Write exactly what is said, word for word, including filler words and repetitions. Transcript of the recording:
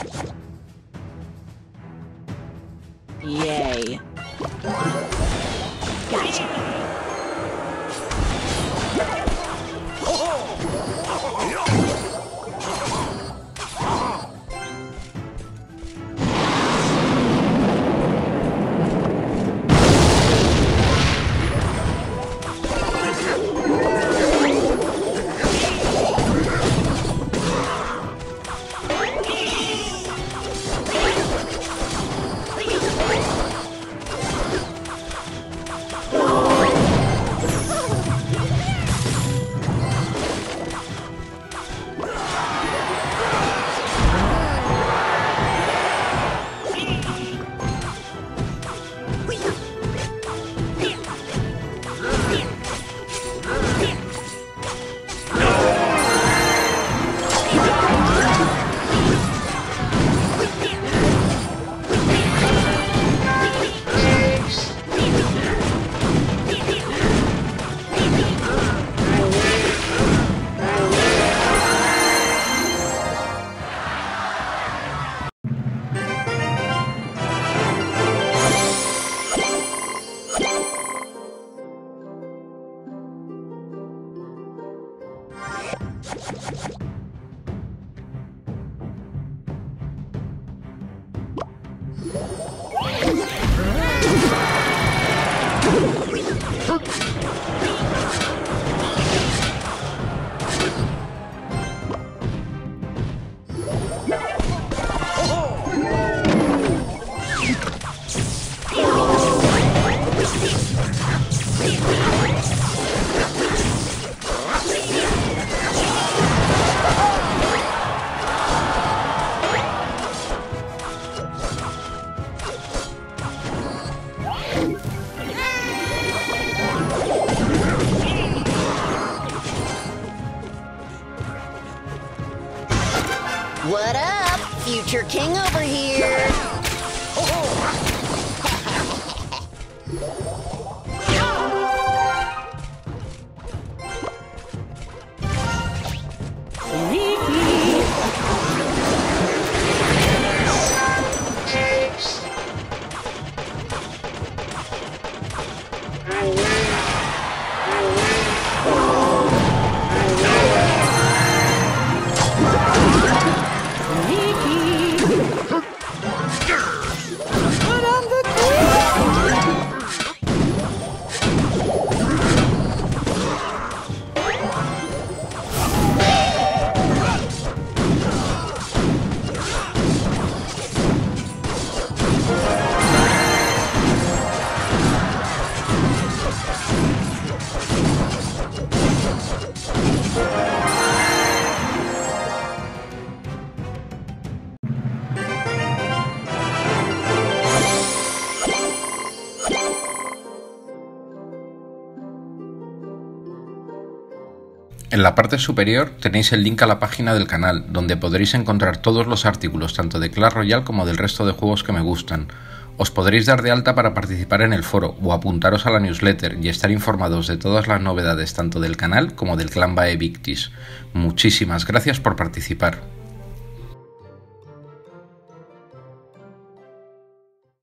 Yay. Gotcha. What up? Future King over here! En la parte superior tenéis el link a la página del canal, donde podréis encontrar todos los artículos tanto de Clash Royale como del resto de juegos que me gustan. Os podréis dar de alta para participar en el foro o apuntaros a la newsletter y estar informados de todas las novedades tanto del canal como del clan Bae Victis. Muchísimas gracias por participar.